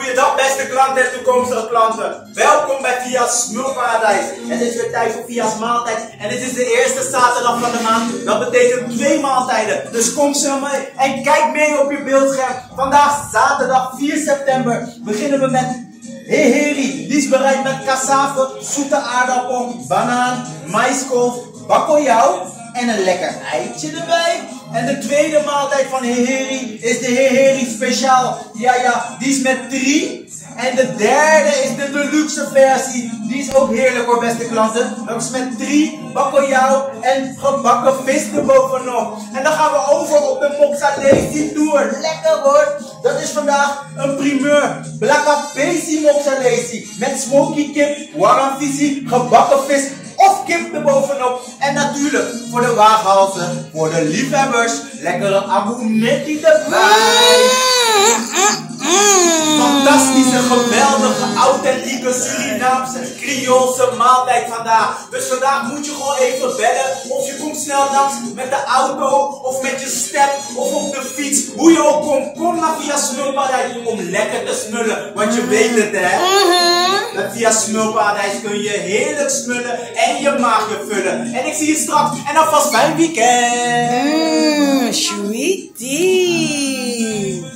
Goeiedag beste klanten en toekomstige klanten. Welkom bij Via's Smulparadijs. Het is weer tijd voor Via's maaltijd en dit is de eerste zaterdag van de maand. Dat betekent 2 maaltijden. Dus kom snel mee en kijk mee op je beeldscherm. Vandaag zaterdag 4 september beginnen we met Heheri. Die is bereid met cassave, zoete aardappel, banaan, maiskolf, bakkeljauw en een lekker eitje erbij. En de tweede maaltijd van Heheri is de Heheri speciaal. Ja, die is met 3. En de derde is de deluxe versie. Die is ook heerlijk hoor beste klanten. Dat is met 3 bakkeljauw en gebakken vis erbovenop. En dan gaan we over op de mozzarella tour. Lekker hoor. Dat is vandaag een primeur. Blakapesi mozzarella. Met smoky kip, warm visie, gebakken vis of kip erbovenop. En natuurlijk voor de waaghalzen, voor de liefhebbers, lekkere amunetti erbij. Fantastische, geweldige, authentieke Surinaamse, Creoolse maaltijd vandaag. Dus vandaag moet je gewoon even bellen of je komt snel langs met de auto of met je step of op de fiets. Hoe je ook komt, kom naar Via's Smulparadijs om lekker te smullen. Want je weet het hè. Met Via's Smulparadijs kun je heerlijk smullen en je maagje vullen. En ik zie je straks en alvast fijn weekend. Sweetie.